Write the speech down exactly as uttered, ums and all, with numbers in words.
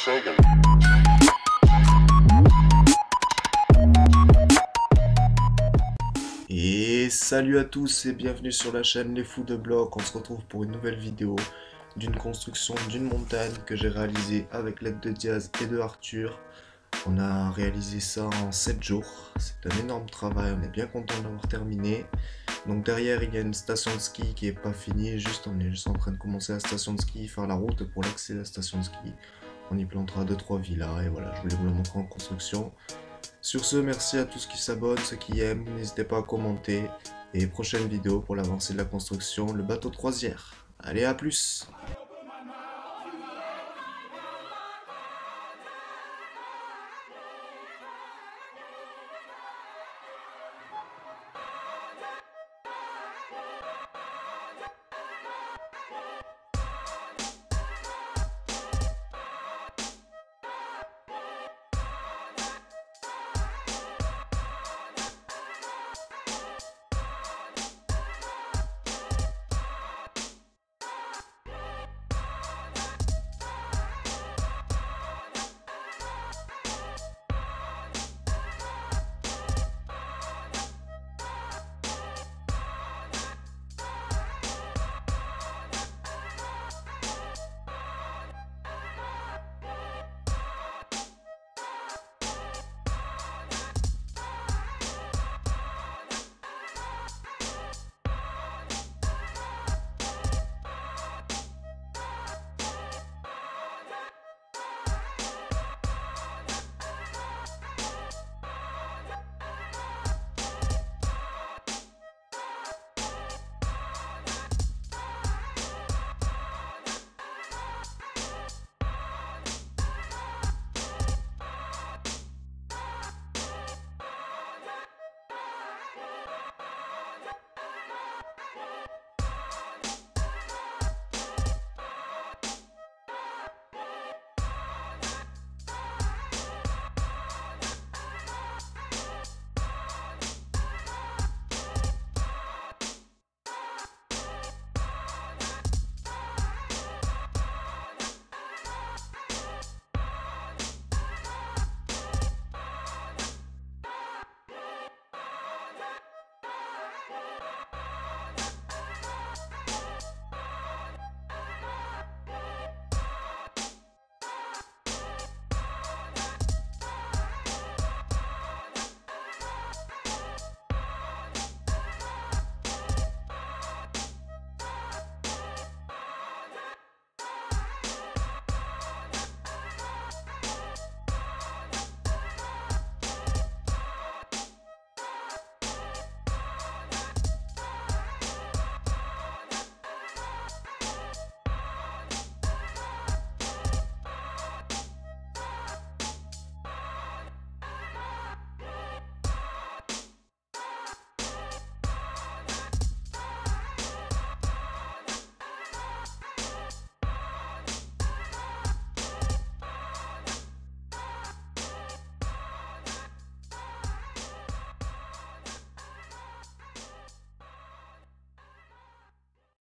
Sagan. Et salut à tous et bienvenue sur la chaîne Les Fous de Blocs. On se retrouve pour une nouvelle vidéo d'une construction d'une montagne que j'ai réalisée avec l'aide de Diaz et de Arthur. On a réalisé ça en sept jours. C'est un énorme travail, on est bien content d'avoir terminé. Donc derrière il y a une station de ski qui est pas finie, juste on est juste en train de commencer la station de ski, faire la route pour l'accès à la station de ski. On y plantera deux trois villas et voilà, je voulais vous le montrer en construction. Sur ce, merci à tous qui s'abonnent, ceux qui aiment, n'hésitez pas à commenter. Et prochaine vidéo pour l'avancée de la construction, le bateau de croisière. Allez, à plus!